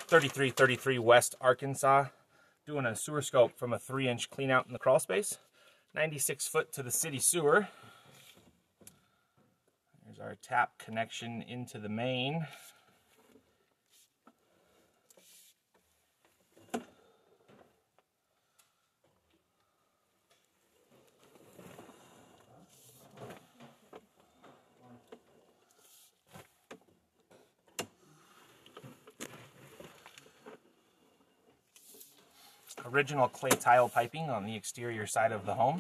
3333 West Arkansas, doing a sewer scope from a 3-inch clean out in the crawl space. 96 foot to the city sewer. There's our tap connection into the main. Original clay tile piping on the exterior side of the home.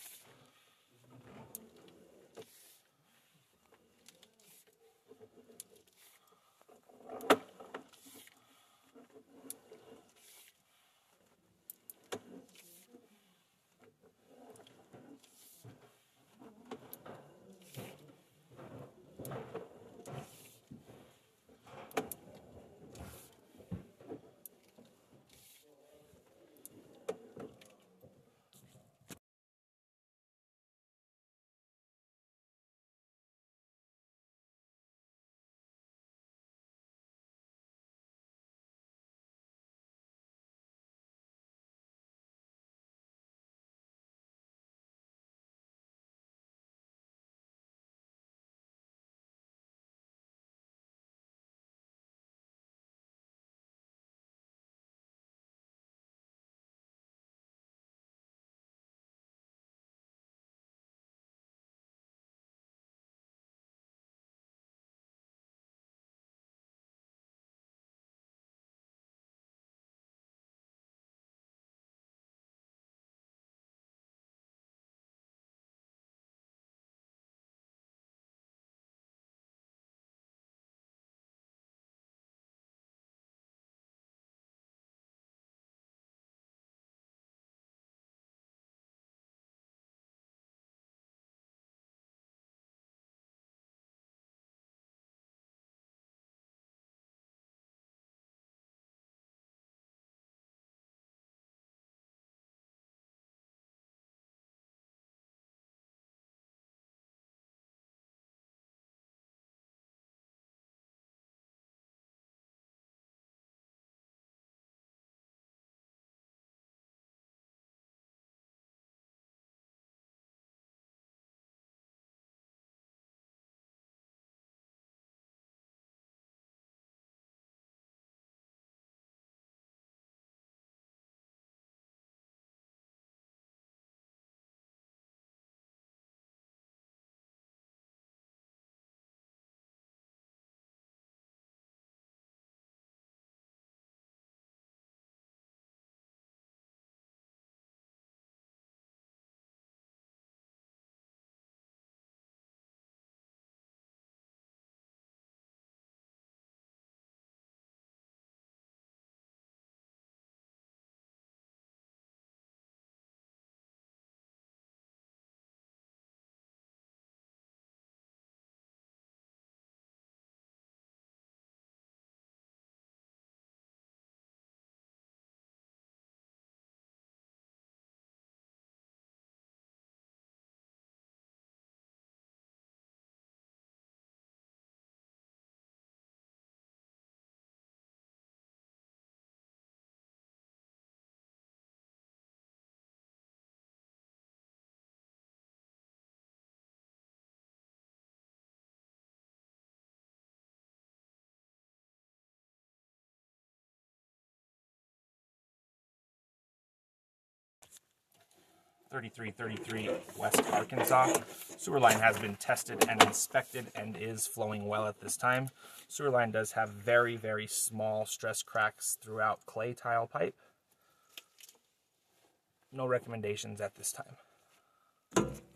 .3333 West Arkansas. Sewer line has been tested and inspected and is flowing well at this time. Sewer line does have very, very small stress cracks throughout clay tile pipe. No recommendations at this time.